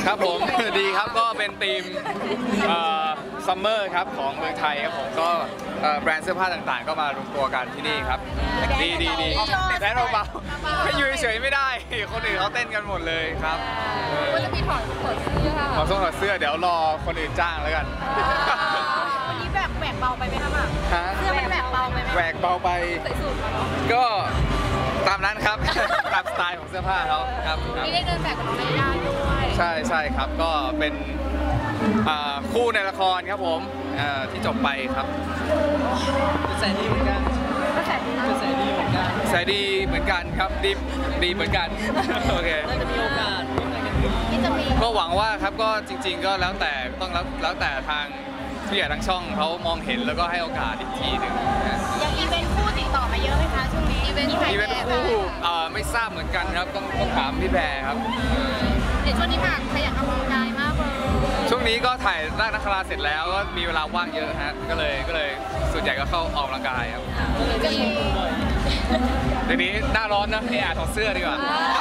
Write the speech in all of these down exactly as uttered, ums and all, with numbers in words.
ครับผม ดีครับก็เป็นธีมซัมเมอร์ครับของเมืองไทยครับผมก็แบรนด์เสื้อผ้าต่างๆก็มารวมตัวกันที่นี่ครับดีดีดีแดนเบาๆไม่อยู่เฉยๆไม่ได้คนอื่นเขาเต้นกันหมดเลยครับก็จะมีถอดถอดเสื้อถอดเสื้อถอดเสื้อเดี๋ยวรอคนอื่นจ้างแล้วกันวันนี้แบกแบกเบาไปไหมครับฮะเสื้อมันแบกเบาไปไหมแบกเบาไปใส่สูทมาเนาะก็ตามนั้นครับตามสไตล์ของเสื้อผ้าเขาครับนี่ได้เดินแบบกับน้องยาด้วยใช่ใช่ครับก็เป็นคู่ในละครครับผมที่จบไปครับแสดีเหมือนกันแสดีแสดีเหมือนกันแสดีเหมือนกันครับดีดีเหมือนกันโอเคน่าจะมีโอกาสที่จะมีก็หวังว่าครับก็จริงๆก็แล้วแต่ต้องแล้วแล้วแต่ทางผู้ใหญ่ทางช่องเขามองเห็นแล้วก็ให้โอกาสอีกทีหนึ่งอย่างอีเวนต์คู่ติดต่อมาเยอะไหมคะช่วงนี้อีเวนต์อีเวนต์คู่ไม่ทราบเหมือนกันครับต้องต้องถามพี่แพรครับเดี๋ยวช่วงนี้ค่ะขยันออกกำลังกายมากเลยช่วงนี้ก็ถ่ายร่างนักคราเสร็จแล้วก็มีเวลาว่างเยอะฮะก็เลยก็เลยส่วนใหญ่ก็เข้าออกกำลังกายครับเดี๋ยวนี้หน้าร้อนนะเออถอดเสื้อดีกว่า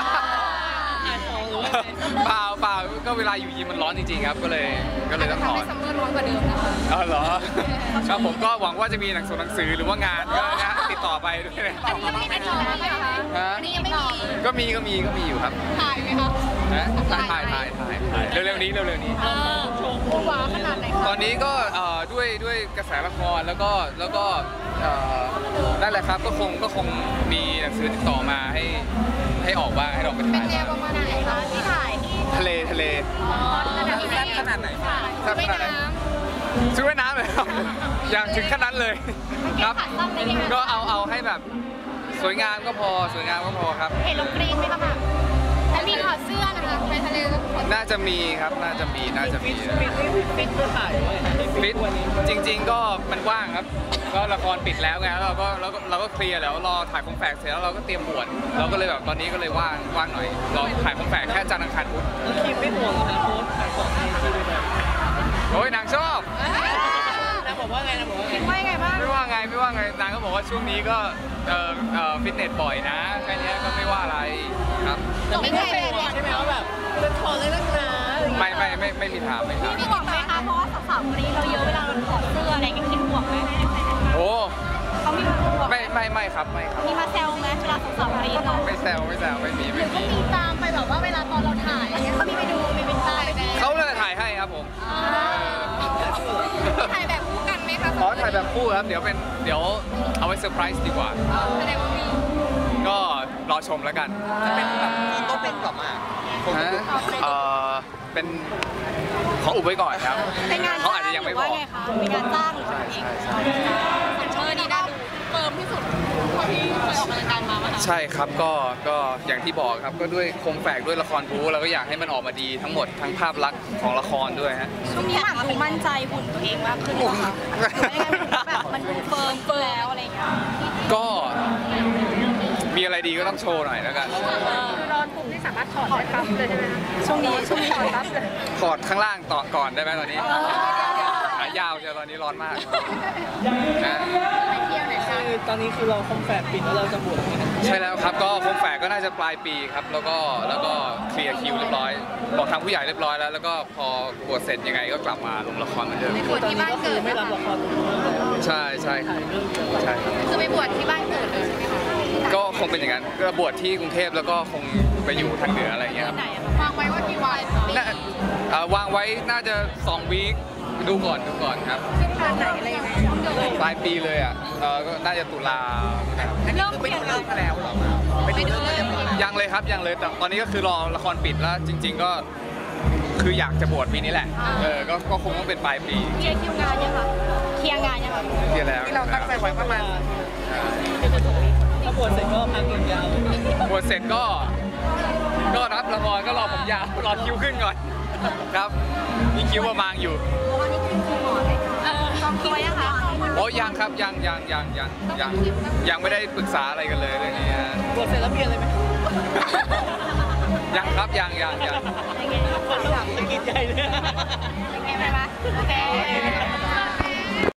เปล่าเปล่าก็เวลาอยู่ยิมมันร้อนจริงๆครับก็เลยก็เลยต้องถอดซัมเมอร์ร้อนกว่าเดิมนะคะอ๋อเหรอครับผมก็หวังว่าจะมีหนังสือหนังสือหรือว่างานก็นะติดต่อไปด้วยนะอันนี้ยังไม่ได้ไหมคะอันนี้ยังไม่มีก็มีก็มีก็มีอยู่ครับถ่ายไหมคะนะถ่ายถ่ายถ่ายถ่ายถ่ายเร็วๆนี้เร็วๆนี้ว้าวขนาดไหนตอนนี้ก็ด้วยด้วยกระแสละครแล้วก็แล้วก็นั่นแหละครับก็คงก็คงมีหนังสือติดต่อมาให้ให้ออกบ้างให้เราไปถ่ายเป็นแนวประมาณไหนคะที่ถ่ายที่ทะเลทะเลขนาดไหนขนาดไหนชุดว่ายน้ำเลยครับอย่างถึงขนาดนั้นเลยครับก็เอาเอาให้แบบสวยงามก็พอสวยงามก็พอครับเห็นลงกรีนไหมคะแบบถ้ามีถอดเสื้อนะคะไปทะเลน่าจะมีครับน่าจะมีน่าจะมีฟิตฟิตเพื่อถ่ายด้วยฟิตจริงๆก็มันว่างครับก็ละครปิดแล้วไงเราก็เราก็เราก็เคลียร์แล้วรอถ่ายคงแฝกเสร็จแล้วเราก็เตรียมบวชเราก็เลยแบบตอนนี้ก็เลยว่างว่างหน่อยรอถ่ายคงแฝกแค่จันทร์อังคารพุธคิมไม่ห่วงนะโพสขายของในทีวีแบบโอ้ยนางชอบนางบอกว่าไงนางบอกว่าคิดว่าไงบ้างไม่ว่าไงไม่ว่าไงนางก็บอกว่าช่วงนี้ก็เอ่อเอ่อฟิตเนสบ่อยนะแค่นี้ก็ไม่ว่าอะไรครับแต่ไม่ได้เป็นใช่ไหมว่าแบบเป็นถอดเลยนักหนาไม่ไม่ไม่ไม่มีถามไม่ถามมีห่วงไหมคะเพราะว่าสาวๆคนนี้เราเยอะเวลาเราถอดเสื้ออะไรก็คิดห่วงไหมโอ้เขามีห่วงไม่ไม่ไม่ครับไม่ครับมีมาแซวไหมเวลาสาวๆคนนี้เราไม่แซวไม่แซวไม่มีไม่มีก็มีตามไปแบบว่าเวลาตอนเราถ่ายอะไรเงี้ยเขามีไปดูมีเป็นตายเขาเลยถ่ายให้ครับผมถ่ายแบบคู่กันไหมคะขอถ่ายแบบคู่ครับเดี๋ยวเป็นเดี๋ยวเอาไว้เซอร์ไพรส์ดีกว่าแสดงว่ามีก็รอชมแล้วกันจะเป็นแบบต้องเป็นกลับมาเออเป็นขออุบไว้ก่อนครับเขาอาจจะยังไม่บอกเป็นการจ้างหรือว่าเองเออนี่ได้ดูเฟิร์มที่สุดที่เคยออกกำลังกายมาไหมคะใช่ครับก็ก็อย่างที่บอกครับก็ด้วยคงแฝกด้วยละครบู๊เราก็อยากให้มันออกมาดีทั้งหมดทั้งภาพลักษณ์ของละครด้วยฮะช่วงนี้หมากดูมั่นใจหุ่นตัวเองมากขึ้นหรือเปล่าแบบมันดูเฟิร์มเฟิร์มแล้วอะไรอย่างเงี้ยก็มีอะไรดีก็ต้องโชว์หน่อยแล้วกันร้อนปุ๊บนี่สามารถถอดได้ปั๊บเลยใช่ไหมช่วงนี้ช่วงนี้ถอดปั๊บเลยถอดข้างล่างต่อก่อนได้ไหมตอนนี้ขายาวเชียวตอนนี้ร้อนมากนะไปเที่ยวไหนคะตอนนี้คือเราคงแฝกปิดแล้วเราจะบวชใช่แล้วครับก็คงแฝกก็น่าจะปลายปีครับแล้วก็แล้วก็เคลียร์คิวเรียบร้อยบอกทางผู้ใหญ่เรียบร้อยแล้วแล้วก็พอบวชเสร็จยังไงก็กลับมาลงละครเหมือนเดิมบวชที่บ้านเกิดไม่รับละครใช่ใช่ใช่คือไปบวชที่บ้านเกิดเลยใช่ไหมคะก็คงเป็นอย่างนั้นก็บวชที่กรุงเทพแล้วก็คงไปอยู่ทางเหนืออะไรอย่างเงี้ยครับวางไว้ว่ากี่วันวางไว้น่าจะสองวีคดูก่อนดูก่อนครับช่วงเดือนไหนอะไรยังไงปลายปีเลยอ่ะเออก็น่าจะตุลาเริ่มไปดูเริ่มแล้วไปดูเริ่มยังเลยครับยังเลยแต่ตอนนี้ก็คือรอละครปิดแล้วจริงๆก็คืออยากจะบวชปีนี้แหละเออก็ก็คงต้องเป็นปลายปีเคลียร์คิวงานยังคะเคลียร์งานยังคะเคลียร์แล้วที่เราตั้งใจไว้ประมาณถ้าบวชเสร็จก็พักยาวบวชเสร็จก็ก็รับละครก็รอผมยาวรอคิวขึ้นก่อนครับมีคิวประมาณอยู่วันนี้คิวหมอเลยจองตัวยังคะโอ้ยังครับยังยังยังยังยังยังไม่ได้ปรึกษาอะไรกันเลยเรื่องนี้บวชเสร็จแล้วเปลี่ยนเลยไหมยังครับยังยังยังคนหลังจะกินใหญ่เลยโอเคไหมคะโอเค